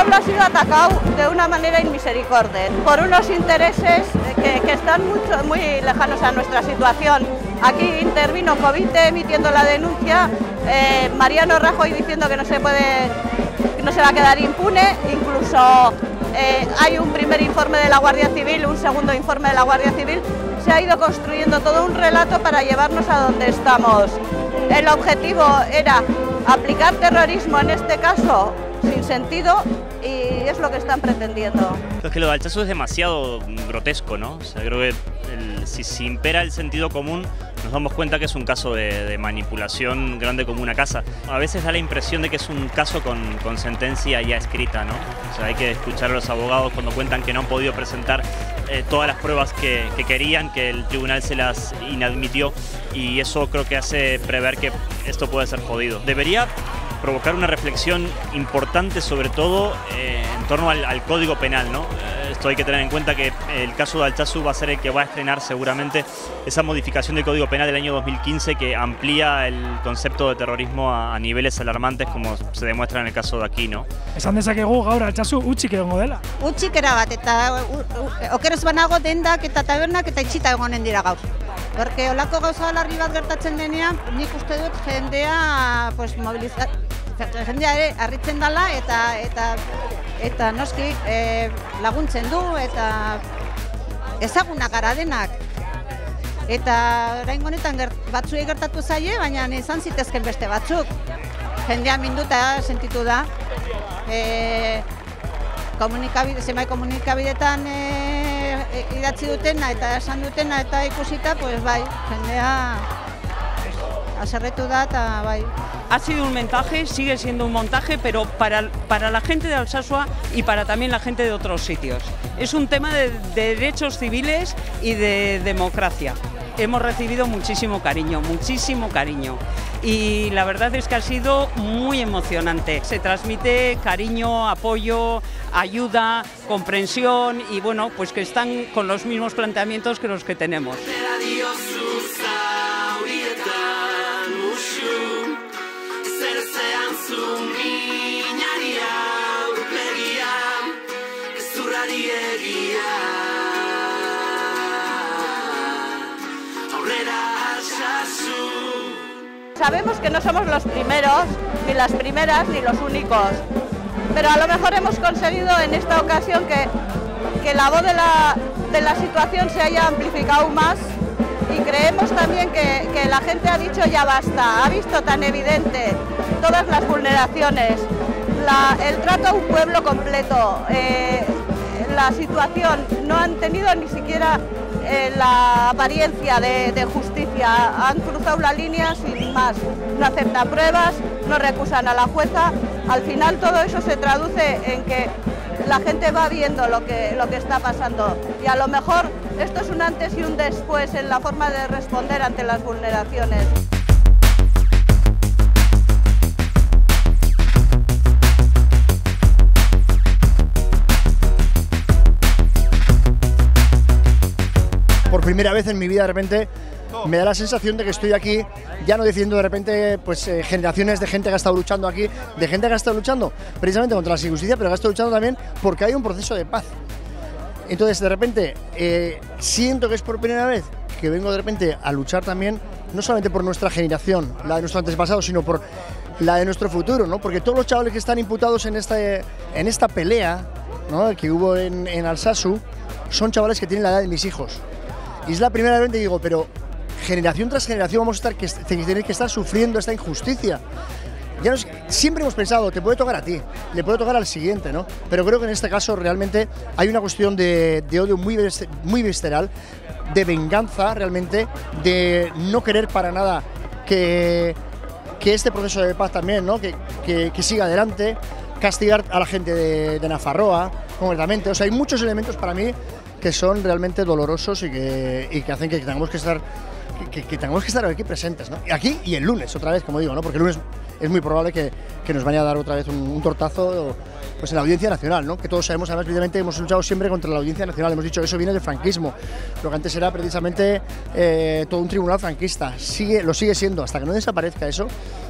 pueblo ha sido atacado de una manera inmisericordia por unos intereses que están muy lejanos a nuestra situación. Aquí intervino Covite emitiendo la denuncia, Mariano Rajoy diciendo que no se va a quedar impune, incluso hay un primer informe de la Guardia Civil, un segundo informe de la Guardia Civil. Se ha ido construyendo todo un relato para llevarnos a donde estamos. El objetivo era aplicar terrorismo, en este caso sin sentido, y es lo que están pretendiendo. Es que lo de Altsasu es demasiado grotesco, ¿no? O sea, creo que si impera el sentido común, nos damos cuenta que es un caso de manipulación grande como una casa. A veces da la impresión de que es un caso con sentencia ya escrita, ¿no? O sea, hay que escuchar a los abogados cuando cuentan que no han podido presentar todas las pruebas que querían, que el tribunal se las inadmitió, y eso creo que hace prever que esto puede ser jodido. Debería provocar una reflexión importante, sobre todo en torno al Código Penal, ¿no? Esto hay que tener en cuenta que el caso de Altsasu va a ser el que va a estrenar seguramente esa modificación del Código Penal del año 2015 que amplía el concepto de terrorismo a niveles alarmantes, como se demuestra en el caso de aquí, ¿no? Esan dezakegu gaur Altsasu utzik egongo dela. Utzik erabat, eta okeraz banago dendak eta tabernak eta itxita egonen dira gaur. Porque olako gauza larri bat gertatzen denean, nik uste dut jendea jendea ere harritzen dela eta noski laguntzen du eta ezagunak gara denak. Eta oraingo honetan batzuei gertatu zaie, baina izan zitezken beste batzuk. Jendea minduta sentitu da. Zenbait komunikabidetan idatzi dutena eta esan dutena eta ikusita, pues bai, jendea haserretu da eta bai. Ha sido un montaje, sigue siendo un montaje, pero para la gente de Alsasua y para también la gente de otros sitios. Es un tema de derechos civiles y de democracia. Hemos recibido muchísimo cariño, y la verdad es que ha sido muy emocionante. Se transmite cariño, apoyo, ayuda, comprensión y bueno, pues que están con los mismos planteamientos que los que tenemos. Sabemos que no somos los primeros, ni las primeras, ni los únicos, pero a lo mejor hemos conseguido en esta ocasión que la voz de la situación se haya amplificado más, y creemos también que la gente ha dicho ya basta, ha visto tan evidente todas las vulneraciones, el trato a un pueblo completo, la situación, no han tenido ni siquiera la apariencia de justicia, han cruzado la línea sin más, no aceptan pruebas, no recusan a la jueza. Al final todo eso se traduce en que la gente va viendo lo que está pasando, y a lo mejor esto es un antes y un después en la forma de responder ante las vulneraciones. Por primera vez en mi vida de repente me da la sensación de que estoy aquí, ya no diciendo de repente pues generaciones de gente que ha estado luchando aquí, de gente que ha estado luchando precisamente contra la injusticia, pero que ha estado luchando también porque hay un proceso de paz. Entonces de repente siento que es por primera vez que vengo de repente a luchar también, no solamente por nuestra generación, la de nuestros antepasados, sino por la de nuestro futuro, ¿no? Porque todos los chavales que están imputados en esta pelea, ¿no?, que hubo en Altsasu, son chavales que tienen la edad de mis hijos. Y es la primera vez que digo, pero generación tras generación vamos a tener que estar sufriendo esta injusticia. Ya siempre hemos pensado, te puede tocar a ti, le puede tocar al siguiente, ¿no? Pero creo que en este caso realmente hay una cuestión de odio muy visceral, de venganza realmente, de no querer para nada que este proceso de paz también, ¿no?, que siga adelante, castigar a la gente de Nafarroa, concretamente. O sea, hay muchos elementos para mí que son realmente dolorosos y que hacen que tengamos que estar aquí presentes, ¿no? Aquí y el lunes, otra vez, como digo, ¿no? Porque el lunes es muy probable que nos vaya a dar otra vez un tortazo pues en la Audiencia Nacional, ¿no? Que todos sabemos, además, evidentemente, hemos luchado siempre contra la Audiencia Nacional, hemos dicho que eso viene del franquismo, lo que antes era precisamente todo un tribunal franquista, lo sigue siendo, hasta que no desaparezca eso,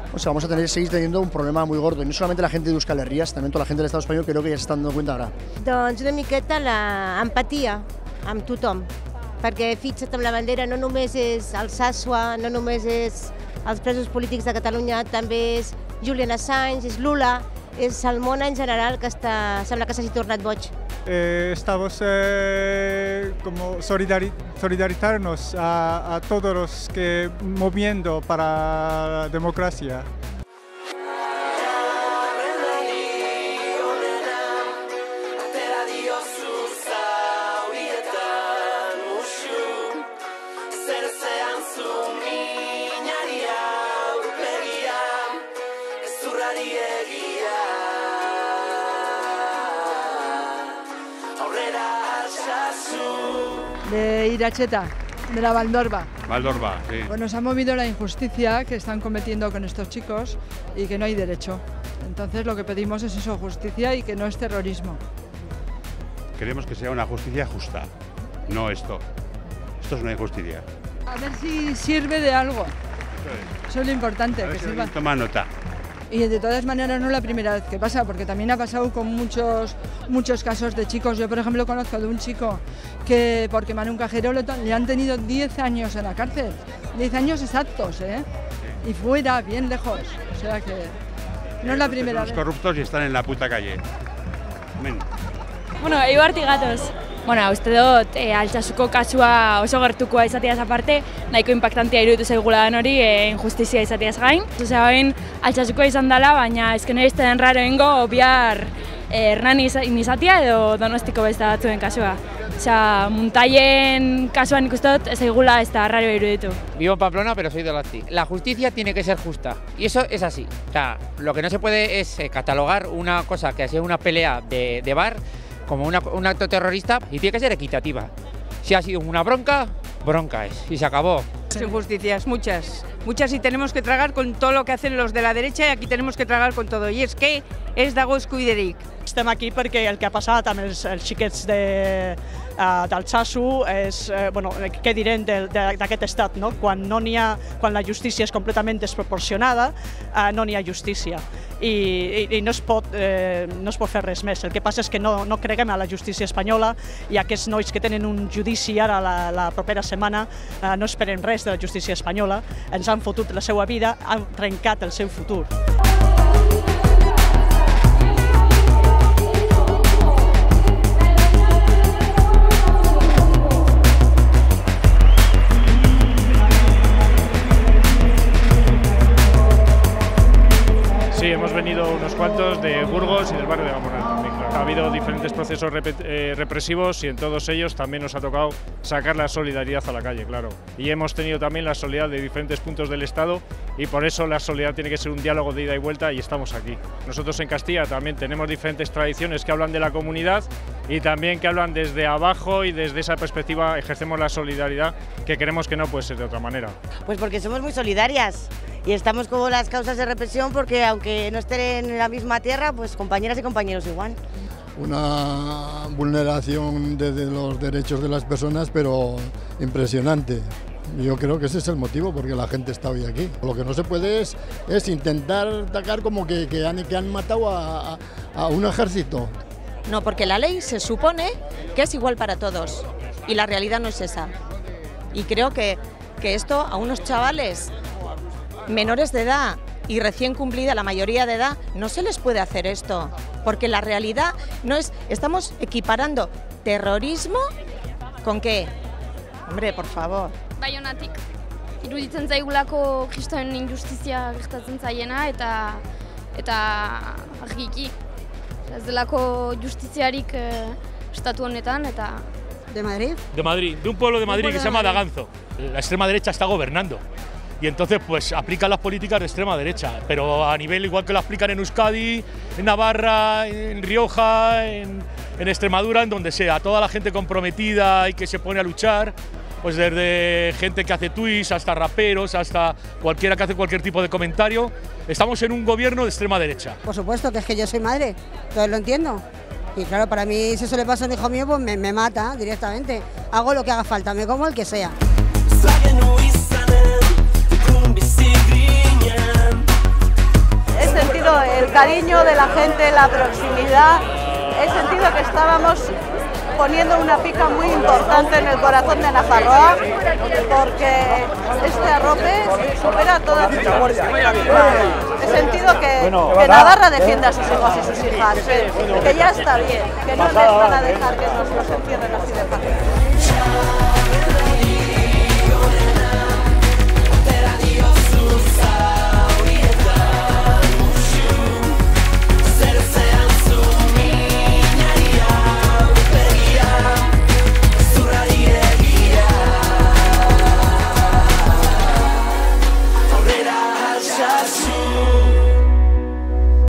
O sea, vamos a seguir teniendo un problema muy gordo. Y no solamente la gente de Euskal Herria, también toda la gente del Estado español creo que ya se están dando cuenta ahora. Doncs una miqueta l'empatia amb tothom, perquè fixa't amb la bandera no només és Alsàsua, no només és els presos polítics de Catalunya, també és Julian Assange, és Lula, és el món en general que sembla que s'hagi tornat boig. Estamos como solidarizarnos a todos los que moviendo para la democracia. De Iracheta, de la Valdorba. Valdorba, sí. Pues nos ha movido la injusticia que están cometiendo con estos chicos y que no hay derecho. Entonces lo que pedimos es eso, justicia y que no es terrorismo. Queremos que sea una justicia justa, no esto. Esto es una injusticia. A ver si sirve de algo. Eso es lo importante, que sirva. Toma nota. Y de todas maneras no es la primera vez que pasa, porque también ha pasado con muchos casos de chicos. Yo, por ejemplo, conozco de un chico que por quemar un cajero le han tenido 10 años en la cárcel. 10 años exactos, ¿eh? Y fuera, bien lejos. O sea que no es la primera vez. Los corruptos y están en la puta calle. Amén. Bueno, Eibartik gatoz. Bueno, uste dut, Altsasuko kasua oso gertukoa izateaz aparte, nahiko impactantea iruditu zaigula den hori, injustizia izateaz gain. Osea, hain Altsasukoa izan dela, baina ezken egizte den raro ingo, bihar Hernani izatea edo Donostiko beste batzuen kasua. Osea, Muntaien kasuan ikuste dut, ez zaigula ez da raro iruditu. Vivo en Pamplona, pero soy de Olazti. La justicia tiene que ser justa, y eso es así. O sea, lo que no se puede es catalogar una cosa que ha sido una pelea de bar como un acto terrorista, y tiene que ser equitativa. Si ha sido una bronca, bronca es, y se acabó. Injusticias, muchas y tenemos que tragar con todo lo que hacen los de la derecha y aquí tenemos que tragar con todo. Y es que és dago eskubiderik. Estem aquí perquè el que ha passat amb els xiquets d'Altsasu és, bueno, què direm d'aquest estat, no? Quan la justícia és completament desproporcionada, no n'hi ha justícia i no es pot fer res més. El que passa és que no creguem a la justícia espanyola i aquests nois que tenen un judici ara la propera setmana no esperen res de la justícia espanyola, ens han fotut la seva vida, han trencat el seu futur. Sí, hemos venido unos cuantos de Burgos y del barrio de Gamonal también, claro. Ha habido diferentes procesos represivos y en todos ellos también nos ha tocado sacar la solidaridad a la calle, claro. Y hemos tenido también la solidaridad de diferentes puntos del Estado y por eso la solidaridad tiene que ser un diálogo de ida y vuelta y estamos aquí. Nosotros en Castilla también tenemos diferentes tradiciones que hablan de la comunidad y también que hablan desde abajo y desde esa perspectiva ejercemos la solidaridad que creemos que no puede ser de otra manera. Pues porque somos muy solidarias. Y estamos con las causas de represión porque aunque no estén en la misma tierra, pues compañeras y compañeros igual. Una vulneración de los derechos de las personas, pero impresionante. Yo creo que ese es el motivo porque la gente está hoy aquí. Lo que no se puede es intentar atacar como que han matado a un ejército. No, porque la ley se supone que es igual para todos y la realidad no es esa. Y creo que esto a unos chavales menores de edad y recién cumplida la mayoría de edad, no se les puede hacer esto, porque la realidad no es... Estamos equiparando terrorismo ¿con qué? Hombre, por favor. Baionatik. Iruditzen zaigulako kristoen injustizia gertatzen zaiena eta argiki. Ez delako justiziarik estatu honetan eta... ¿De Madrid? De Madrid, de un pueblo de Madrid que se llama Daganzo. La extrema derecha está gobernando. Y entonces pues aplican las políticas de extrema derecha, pero a nivel igual que lo aplican en Euskadi, en Navarra, en Rioja, en Extremadura, en donde sea, toda la gente comprometida y que se pone a luchar, pues desde gente que hace tweets hasta raperos, hasta cualquiera que hace cualquier tipo de comentario, estamos en un gobierno de extrema derecha. Por supuesto, que es que yo soy madre, entonces lo entiendo. Y claro, para mí si eso le pasa a un hijo mío, pues me mata directamente. Hago lo que haga falta, me como el que sea. he sentido el cariño de la gente, la proximidad, he sentido que estábamos poniendo una pica muy importante en el corazón de Nafarroa, porque este arrope supera todas sus expectativas. He sentido que Navarra defiende a sus hijos y sus hijas, que ya está bien, que no les van a dejar que nos los encierren así de fácil.